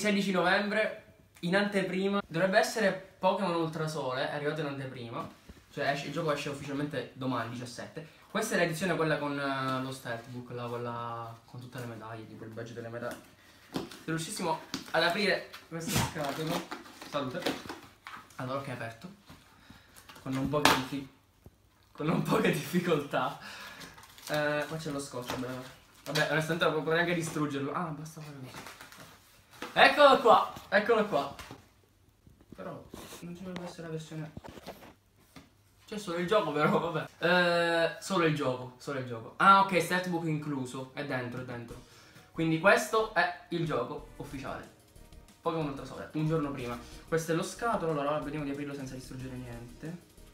16 novembre, in anteprima, dovrebbe essere Pokémon Ultrasole, è arrivato in anteprima, cioè il gioco esce ufficialmente domani, 17. Questa è l'edizione quella con lo Stealthbook, quella con tutte le medaglie, tipo il badge delle medaglie. Se riuscissimo ad aprire questo scatolo, salute, allora che è aperto, con un po' di difficoltà. Qua c'è lo scotch, vabbè, onestamente potrei anche distruggerlo. Ah, basta fare così. Eccolo qua. Però non ci dovrebbe essere la versione. C'è solo il gioco, però vabbè. Solo il gioco. Ah, ok, Stealthbook incluso. È dentro. Quindi questo è il gioco ufficiale. Pokémon Ultrasole, un giorno prima. Questo è lo scatolo, allora vediamo di aprirlo senza distruggere niente.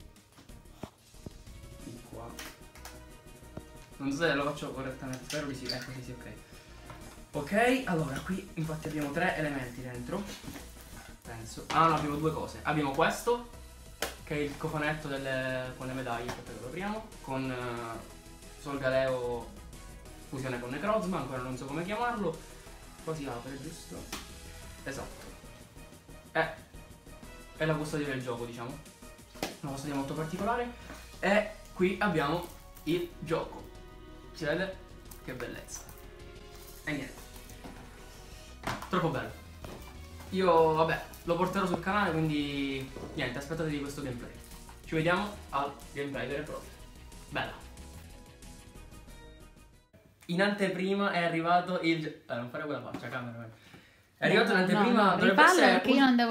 Di qua. Non so se lo faccio correttamente, spero di sì, ecco sì, ok. Ok, allora qui infatti abbiamo 3 elementi dentro. Penso. Ah no, abbiamo 2 cose. Abbiamo questo, che è il cofanetto con le medaglie, aspetta che lo apriamo. Con Solgaleo fusione con Necrozma, ancora non so come chiamarlo. Qua si apre, giusto? Esatto. È la custodia del gioco, diciamo. Una custodia molto particolare. E qui abbiamo il gioco. Si vede? Che bellezza. E niente. Troppo bello. Io, vabbè, lo porterò sul canale, quindi niente, aspettatevi questo gameplay. Ci vediamo al gameplay vero e proprio. Bella. In anteprima è arrivato il... non fare quella faccia, cameraman. È arrivato in anteprima... No, dovrebbe essere... perché io non devo...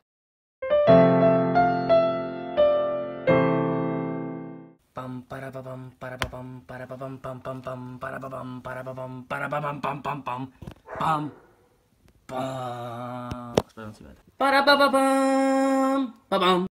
Pam parapapam parapapam parapapam pam pam pam parapapam parapapam parapapam pam pam pam pam pam. Aspetta, non si vede. Parapapam papam.